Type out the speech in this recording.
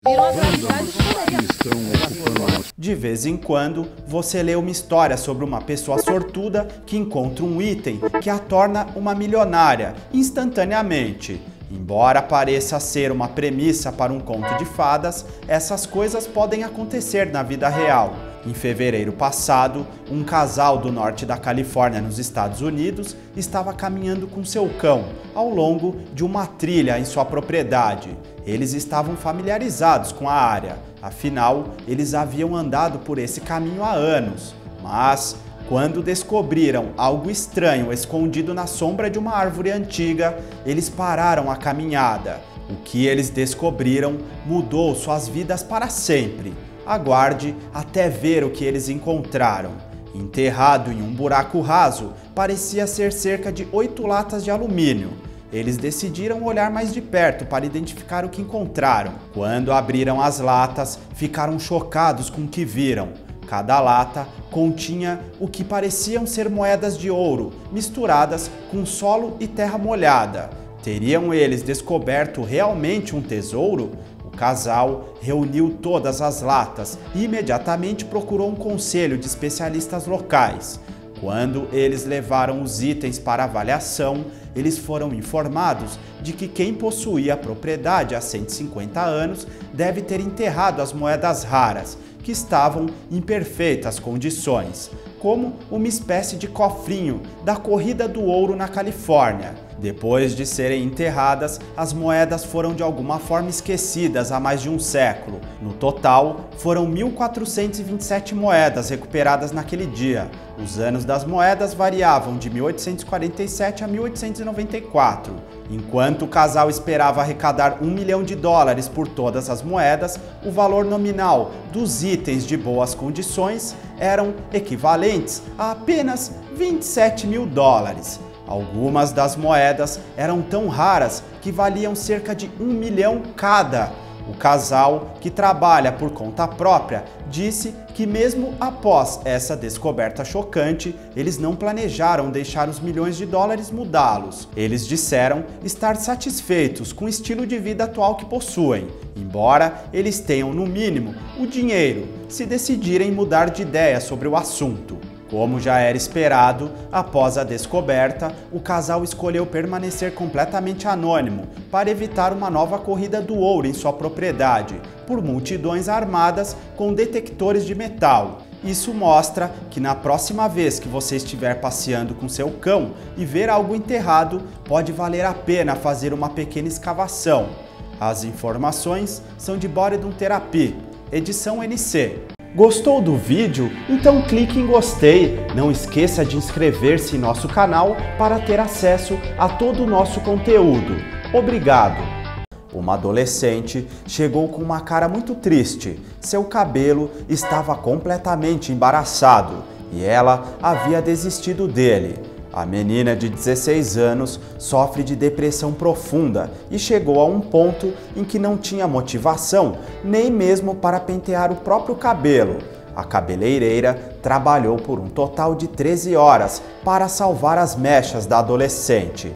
De vez em quando, você lê uma história sobre uma pessoa sortuda que encontra um item que a torna uma milionária instantaneamente. Embora pareça ser uma premissa para um conto de fadas, essas coisas podem acontecer na vida real. Em fevereiro passado, um casal do norte da Califórnia, nos Estados Unidos, estava caminhando com seu cão ao longo de uma trilha em sua propriedade. Eles estavam familiarizados com a área, afinal, eles haviam andado por esse caminho há anos. Mas, quando descobriram algo estranho escondido na sombra de uma árvore antiga, eles pararam a caminhada. O que eles descobriram mudou suas vidas para sempre. Aguarde até ver o que eles encontraram. Enterrado em um buraco raso, parecia ser cerca de 8 latas de alumínio. Eles decidiram olhar mais de perto para identificar o que encontraram. Quando abriram as latas, ficaram chocados com o que viram. Cada lata continha o que pareciam ser moedas de ouro, misturadas com solo e terra molhada. Teriam eles descoberto realmente um tesouro? O casal reuniu todas as latas e imediatamente procurou um conselho de especialistas locais. Quando eles levaram os itens para avaliação, eles foram informados de que quem possuía a propriedade há 150 anos deve ter enterrado as moedas raras, que estavam em perfeitas condições, como uma espécie de cofrinho da corrida do ouro na Califórnia. Depois de serem enterradas, as moedas foram de alguma forma esquecidas há mais de um século. No total, foram 1.427 moedas recuperadas naquele dia. Os anos das moedas variavam de 1847 a 1894. Enquanto o casal esperava arrecadar $1 milhão por todas as moedas, o valor nominal dos itens de boas condições eram equivalentes a apenas $27 mil. Algumas das moedas eram tão raras que valiam cerca de $1 milhão cada. O casal, que trabalha por conta própria, disse que mesmo após essa descoberta chocante, eles não planejaram deixar os milhões de dólares mudá-los. Eles disseram estar satisfeitos com o estilo de vida atual que possuem, embora eles tenham, no mínimo, o dinheiro se decidirem mudar de ideia sobre o assunto. Como já era esperado, após a descoberta, o casal escolheu permanecer completamente anônimo para evitar uma nova corrida do ouro em sua propriedade, por multidões armadas com detectores de metal. Isso mostra que na próxima vez que você estiver passeando com seu cão e ver algo enterrado, pode valer a pena fazer uma pequena escavação. As informações são de Boredom Therapy, edição NC. Gostou do vídeo? Então clique em gostei. Não esqueça de inscrever-se em nosso canal para ter acesso a todo o nosso conteúdo. Obrigado! Uma adolescente chegou com uma cara muito triste. Seu cabelo estava completamente embaraçado e ela havia desistido dele. A menina de 16 anos sofre de depressão profunda e chegou a um ponto em que não tinha motivação nem mesmo para pentear o próprio cabelo. A cabeleireira trabalhou por um total de 13 horas para salvar as mechas da adolescente.